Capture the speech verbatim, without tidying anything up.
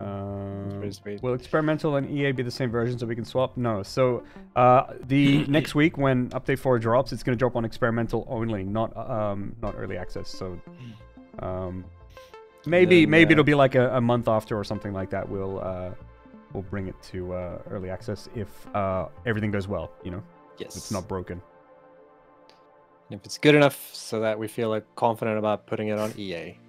Uh, will experimental and E A be the same version so we can swap? No. So uh, the next week when update four drops, it's going to drop on experimental only, not um, not early access. So um, maybe then, maybe uh, it'll be like a, a month after or something like that. We'll uh, we'll bring it to uh, early access if uh, everything goes well. You know, yes, it's not broken. If it's good enough so that we feel like confident about putting it on E A.